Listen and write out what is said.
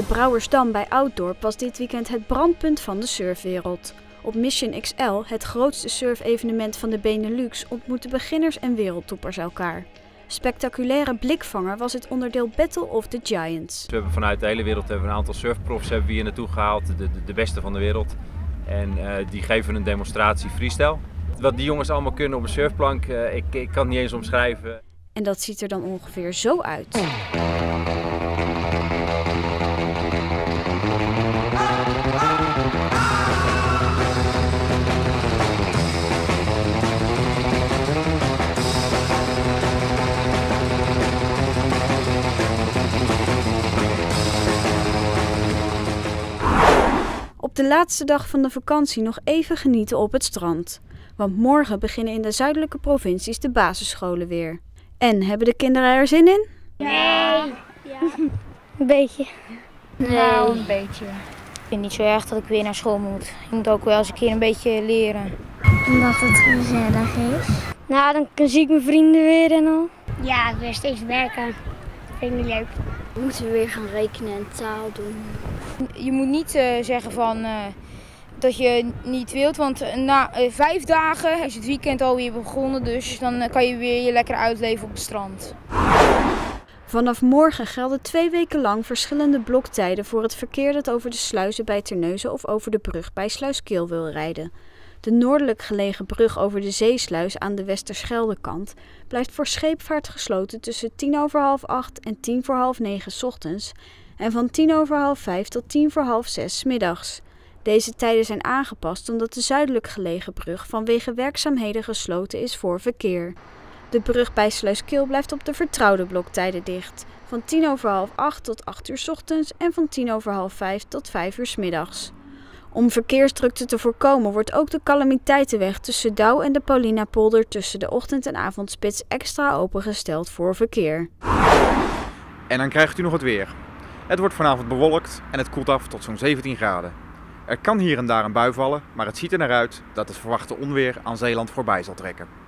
Brouwersdam bij Ouddorp was dit weekend het brandpunt van de surfwereld. Op Mission XL, het grootste surfevenement van de Benelux, ontmoeten beginners en wereldtoppers elkaar. Spectaculaire blikvanger was het onderdeel Battle of the Giants. We hebben vanuit de hele wereld een aantal surfprofs hier naartoe gehaald, de beste van de wereld. En die geven een demonstratie freestyle. Wat die jongens allemaal kunnen op een surfplank, ik kan het niet eens omschrijven. En dat ziet er dan ongeveer zo uit. Op de laatste dag van de vakantie nog even genieten op het strand. Want morgen beginnen in de zuidelijke provincies de basisscholen weer. En, hebben de kinderen er zin in? Nee. Ja. Een beetje. Nee. Nou, een beetje. Ik vind het niet zo erg dat ik weer naar school moet. Je moet ook wel eens een keer een beetje leren. Omdat het gezellig is. Nou, dan zie ik mijn vrienden weer en al. Ja, weer steeds werken. Dat vind ik niet leuk. We moeten weer gaan rekenen en taal doen. Je moet niet zeggen van, dat je niet wilt, want na 5 dagen is het weekend alweer begonnen. Dus dan kan je weer je lekker uitleven op het strand. Vanaf morgen gelden 2 weken lang verschillende bloktijden voor het verkeer dat over de sluizen bij Terneuzen of over de brug bij Sluiskil wil rijden. De noordelijk gelegen brug over de Zeesluis aan de Westerscheldekant blijft voor scheepvaart gesloten tussen 8:10 en 8:10 's ochtends en van 5:10 tot 5:10 's middags. Deze tijden zijn aangepast omdat de zuidelijk gelegen brug vanwege werkzaamheden gesloten is voor verkeer. De brug bij Sluiskil blijft op de vertrouwde bloktijden dicht, van 8:10 tot 8:00 's ochtends en van 5:10 tot 5:00 's middags. Om verkeersdrukte te voorkomen wordt ook de Calamiteitenweg tussen Douw en de Paulinapolder tussen de ochtend- en avondspits extra opengesteld voor verkeer. En dan krijgt u nog het weer. Het wordt vanavond bewolkt en het koelt af tot zo'n 17 graden. Er kan hier en daar een bui vallen, maar het ziet er naar uit dat het verwachte onweer aan Zeeland voorbij zal trekken.